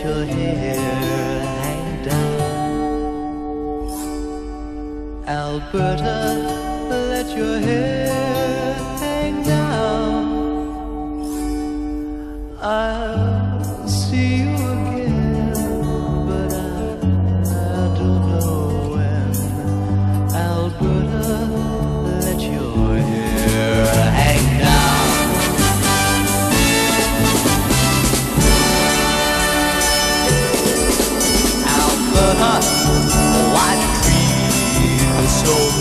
your hair hang down. Alberta, let your hair hang down. I'll see you again, but I don't know when. Alberta, let your hair hang down. Alberta, why do trees so